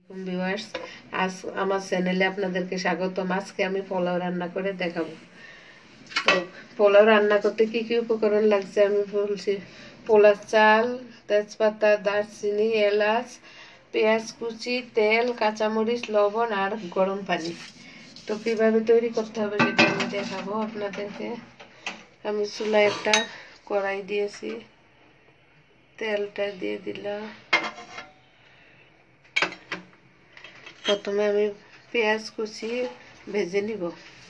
Viewers, আজ আমার চ্যানেলে আপনাদেরকে স্বাগতম। আজকে আমি পোলাও রান্না করে দেখাবো। তো পোলাও রান্না করতে কি কি উপকরণ লাগছে আমি বলছি। পোলার চাল, তেজপাতা, দারচিনি, এলাচ, পেঁয়াজ কুচি, তেল, কাঁচামরিচ, লবণ আর গরম পানি। তো কীভাবে তৈরি করতে হবে সেটা আমি দেখাবো আপনাদেরকে। আমি চুলায় একটা কড়াই দিয়েছি, তেলটা দিয়ে দিলাম। প্রথমে আমি পেঁয়াজ কুচি ভেজে নিব।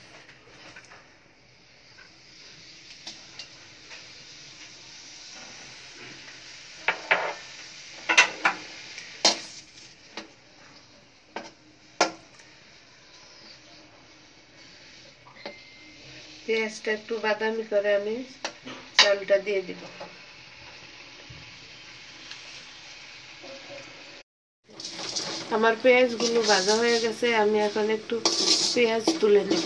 পেঁয়াজটা একটু বাদামি করে আমি চালটা দিয়ে দিব। আমার পেঁয়াজগুলো ভাজা হয়ে গেছে, আমি এখন একটু পেঁয়াজ তুলে নেব।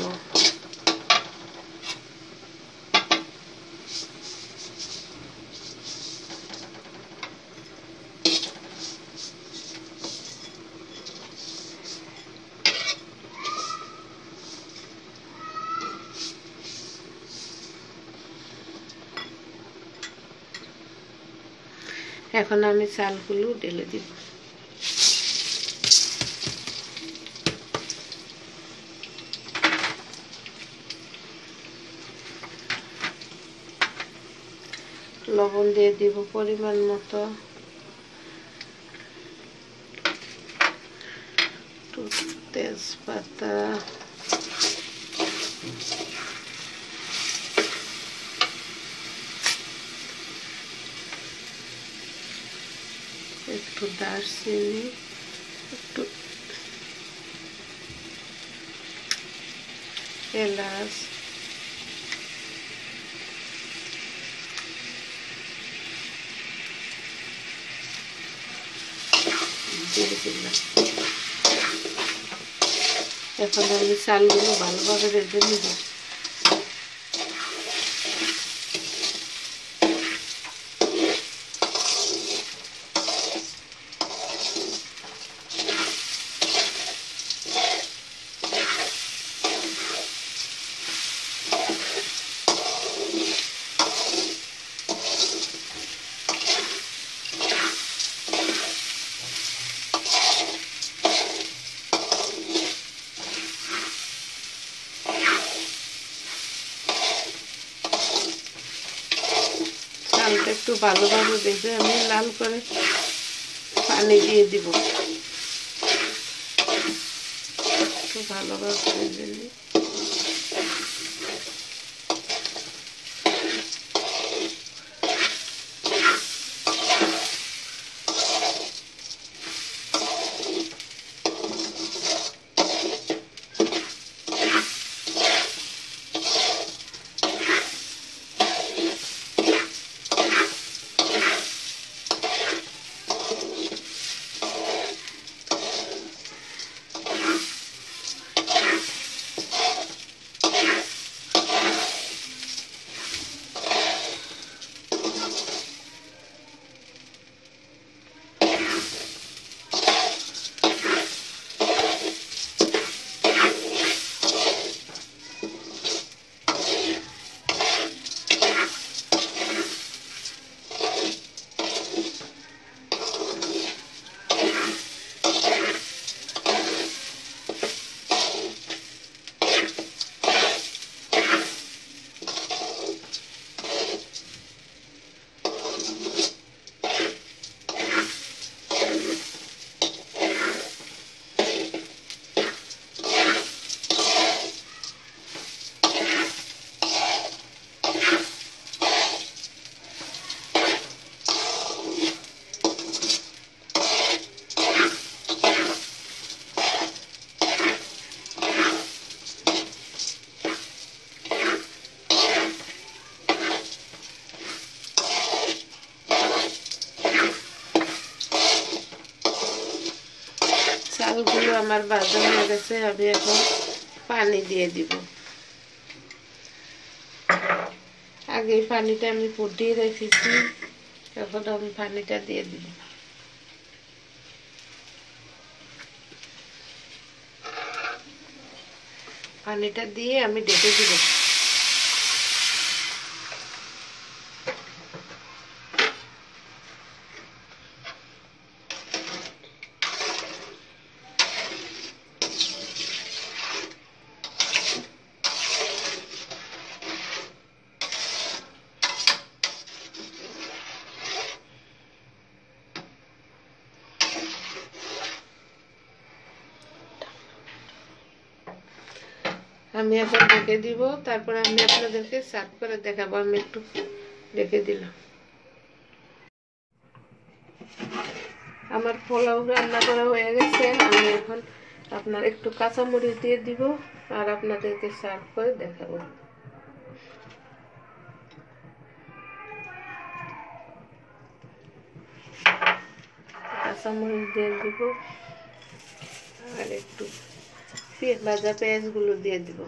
এখন আমি চালগুলো ঢেলে দিব। লবণ দিয়ে দিব পরিমাণ মতো, তেজপাতা, একটু দারচিনি, একটু এলাচ, দিয়ে দিলাম। এখন আমি চালগুলো ভালোভাবে ভেজে নিব। চালটা একটু ভালোভাবে ভেজে আমি লাল করে পানি দিয়ে দিব। একটু ভালোভাবে ভেজে নিই। চালগুলো আমার ভাজা হয়ে গেছে, আমি এখন পানি দিয়ে দিব। আগে পানিটা আমি ফুটিয়ে রেখেছি, এখন আমি পানিটা দিয়ে দিব। পানিটা দিয়ে আমি ঢেকে দিব। আমি এখন ঢেকে দিব, তারপর আমি আপনাদেরকে সার্ভ করে দেখাবো। আমি একটু ঢেকে দিলাম। আমার পোলাও রান্না করা হয়ে গেছে। আমি এখন আপনার একটু কাঁচামরিচ দিয়ে দিব আর আপনাদেরকে সার্ভ করে দেখাবো। কাঁচামরিচ দিয়ে দিব আর একটু ভাজা পেঁয়াজগুলো দিয়ে দিব।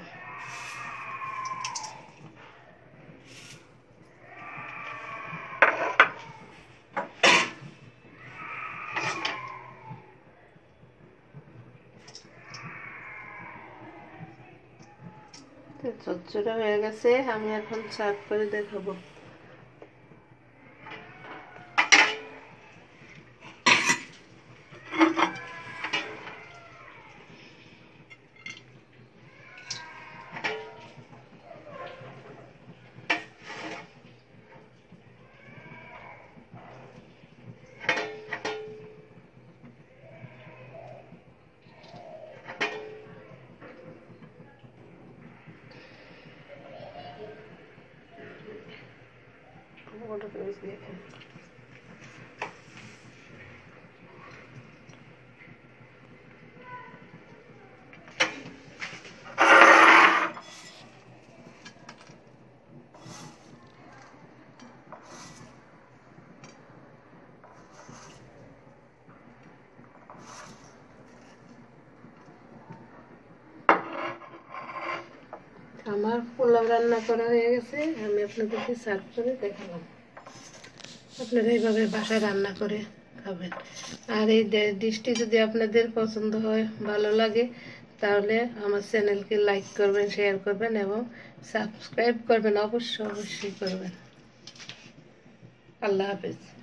চচ্চড়া হয়ে গেছে, আমি এখন সার্ভ করে দেখাবো। আমার পোলাও রান্না করা হয়ে গেছে, আমি আপনাদেরকে সার্ভ করে দেখালাম। আপনারা এইভাবে বাসায় রান্না করে খাবেন। আর এই ডিশটি যদি আপনাদের পছন্দ হয়, ভালো লাগে, তাহলে আমার চ্যানেলকে লাইক করবেন, শেয়ার করবেন এবং সাবস্ক্রাইব করবেন। অবশ্যই করবেন। আল্লাহ হাফেজ।